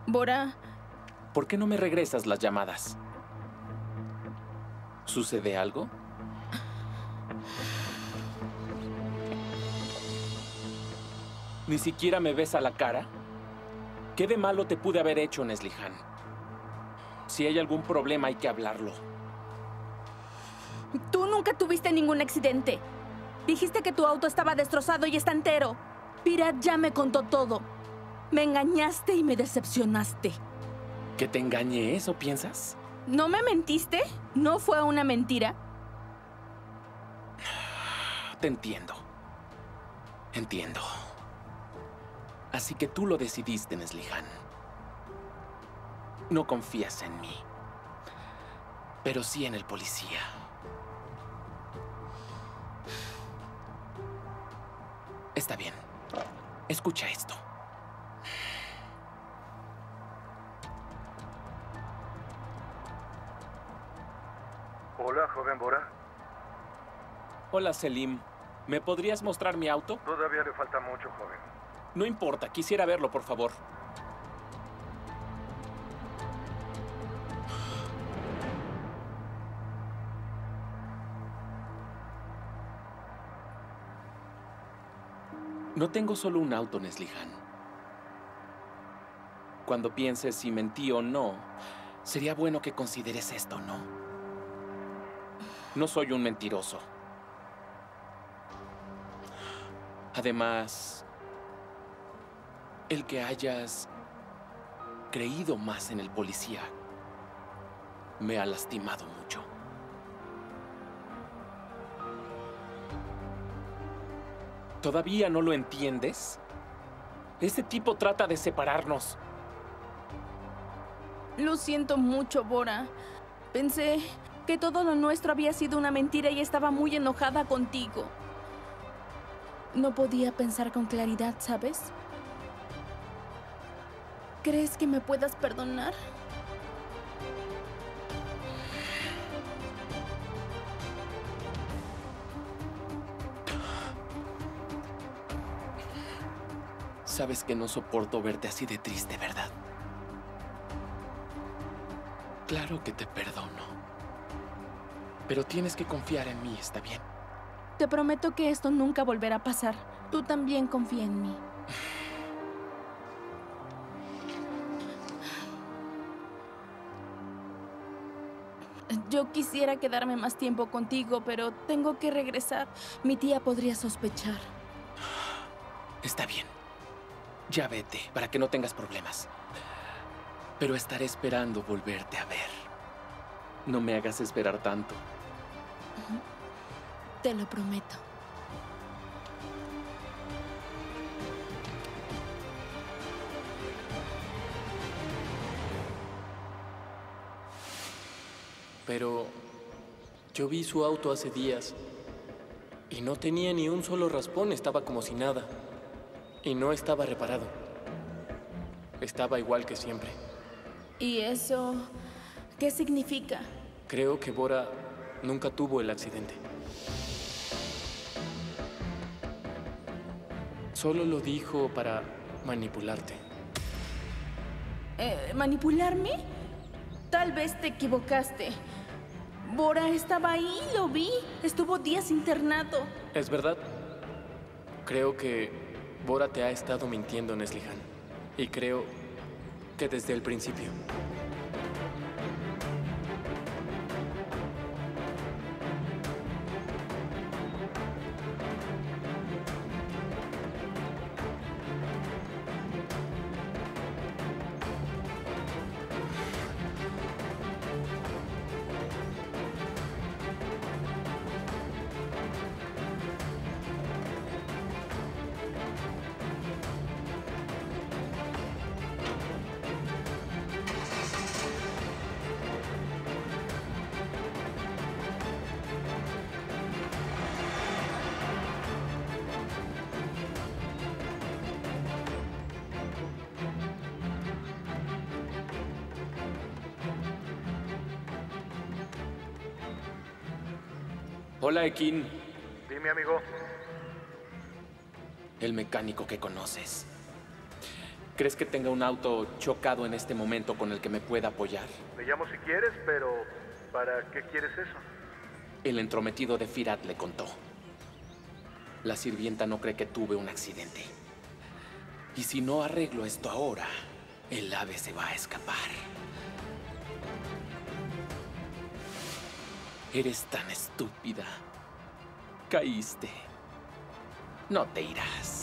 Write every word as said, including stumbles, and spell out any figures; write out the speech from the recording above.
Bora... ¿Por qué no me regresas las llamadas? ¿Sucede algo? ¿Ni siquiera me ves a la cara? ¿Qué de malo te pude haber hecho, Neslihan? Si hay algún problema, hay que hablarlo. Tú nunca tuviste ningún accidente. Dijiste que tu auto estaba destrozado y está entero. Pirat ya me contó todo. Me engañaste y me decepcionaste. ¿Que te engañé, eso piensas? ¿No me mentiste? ¿No fue una mentira? Te entiendo. Entiendo. Así que tú lo decidiste, Neslihan. No confías en mí, pero sí en el policía. Está bien. Escucha esto. Hola, joven Bora. Hola, Selim. ¿Me podrías mostrar mi auto? Todavía le falta mucho, joven. No importa, quisiera verlo, por favor. No tengo solo un auto, Neslihan. Cuando pienses si mentí o no, sería bueno que consideres esto, ¿no? No soy un mentiroso. Además, el que hayas creído más en el policía me ha lastimado mucho. ¿Todavía no lo entiendes? Ese tipo trata de separarnos. Lo siento mucho, Bora. Pensé que todo lo nuestro había sido una mentira y estaba muy enojada contigo. No podía pensar con claridad, ¿sabes? ¿Crees que me puedas perdonar? Sabes que no soporto verte así de triste, ¿verdad? Claro que te perdono. Pero tienes que confiar en mí, ¿está bien? Te prometo que esto nunca volverá a pasar. Tú también confía en mí. Yo quisiera quedarme más tiempo contigo, pero tengo que regresar. Mi tía podría sospechar. Está bien. Ya vete, para que no tengas problemas. Pero estaré esperando volverte a ver. No me hagas esperar tanto. Te lo prometo. Pero yo vi su auto hace días y no tenía ni un solo raspón, estaba como si nada. Y no estaba reparado. Estaba igual que siempre. ¿Y eso qué significa? Creo que Bora nunca tuvo el accidente. Solo lo dijo para manipularte. Eh, ¿Manipularme? Tal vez te equivocaste. Bora estaba ahí, lo vi. Estuvo días internado. ¿Es verdad? Creo que Bora te ha estado mintiendo, Neslihan. Y creo que desde el principio. Hola, Ekin. Dime, amigo. El mecánico que conoces. ¿Crees que tenga un auto chocado en este momento con el que me pueda apoyar? Le llamo si quieres, pero ¿para qué quieres eso? El entrometido de Firat le contó. La sirvienta no cree que tuve un accidente. Y si no arreglo esto ahora, el ave se va a escapar. Eres tan estúpida. Caíste. No te irás.